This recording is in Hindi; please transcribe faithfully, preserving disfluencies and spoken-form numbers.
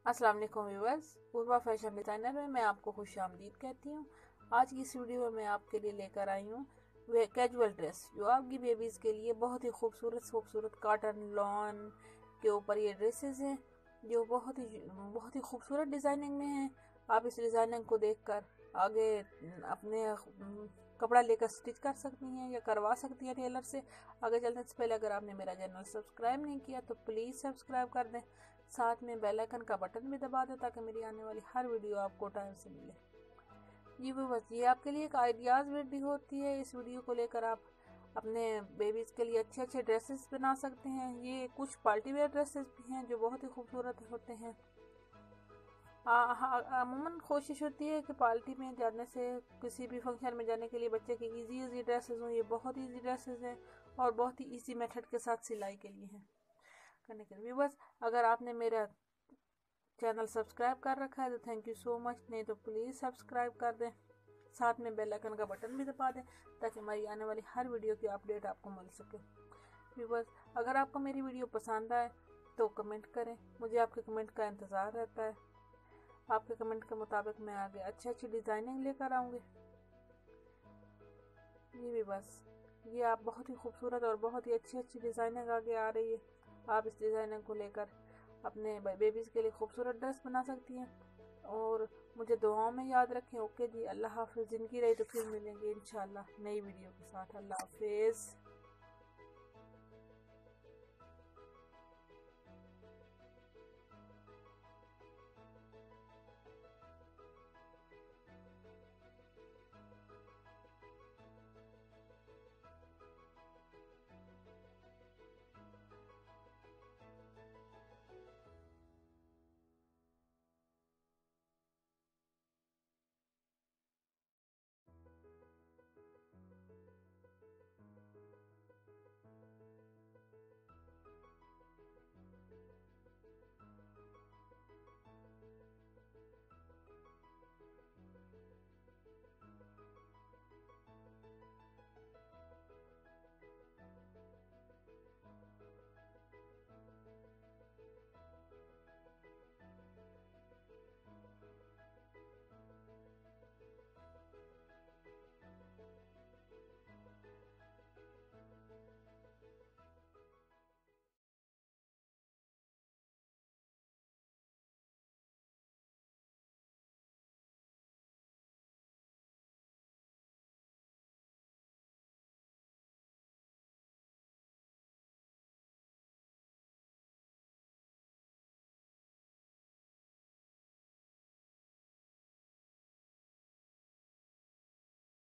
अस्सलाम वालेकुम व्यूअर्स, पूर्वा फैशन डिज़ाइनर में मैं आपको खुश आमदीद कहती हूँ। आज की इस वीडियो में मैं आपके लिए लेकर आई हूँ वे कैजुअल ड्रेस जो आपकी बेबीज़ के लिए बहुत ही खूबसूरत खूबसूरत कॉटन लॉन के ऊपर ये ड्रेसेस हैं जो बहुत ही बहुत ही खूबसूरत डिज़ाइनिंग में हैं। आप इस डिज़ाइनिंग को देखकर आगे अपने कपड़ा लेकर स्टिच कर सकती हैं या करवा सकती हैं टेलर से। आगे चलने से पहले अगर आपने मेरा चैनल सब्सक्राइब नहीं किया तो प्लीज़ सब्सक्राइब कर दें, साथ में बेल आइकन का बटन भी दबा दें ताकि मेरी आने वाली हर वीडियो आपको टाइम से मिले। जी वो बस ये आपके लिए एक आइडियाज़ वीडियो होती है। इस वीडियो को लेकर आप अपने बेबीज़ के लिए अच्छे अच्छे ड्रेसेस बना सकते हैं। ये कुछ पार्टी वेयर ड्रेसेस भी हैं जो बहुत ही खूबसूरत होते हैं। अमूमन कोशिश होती है कि पार्टी में जाने से किसी भी फंक्शन में जाने के लिए बच्चे की इजी इजी ड्रेसेस हों। ये बहुत इजी ड्रेसेस हैं और बहुत ही इजी मेथड के साथ सिलाई के लिए हैं करने के लिए। बस अगर आपने मेरा चैनल सब्सक्राइब कर रखा है तो थैंक यू सो मच, नहीं तो प्लीज़ सब्सक्राइब कर दें, साथ में बेल आइकन का बटन भी दबा दें ताकि हमारी आने वाली हर वीडियो की अपडेट आपको मिल सके। व्यूअर्स, अगर आपको मेरी वीडियो पसंद आए तो कमेंट करें, मुझे आपके कमेंट का इंतज़ार रहता है। आपके कमेंट के मुताबिक मैं आगे अच्छी अच्छी डिज़ाइनिंग लेकर आऊँगी। जी भी बस ये आप बहुत ही खूबसूरत और बहुत ही अच्छी अच्छी डिज़ाइनिंग आगे आ रही है। आप इस डिज़ाइनिंग को लेकर अपने बेबीज़ के लिए खूबसूरत ड्रेस बना सकती हैं और मुझे दुआओं में याद रखें। ओके जी, अल्लाह हाफिज़। जिनकी रही तो फिर मिलेंगे इंशाल्लाह नई वीडियो के साथ। अल्लाह हाफिज़।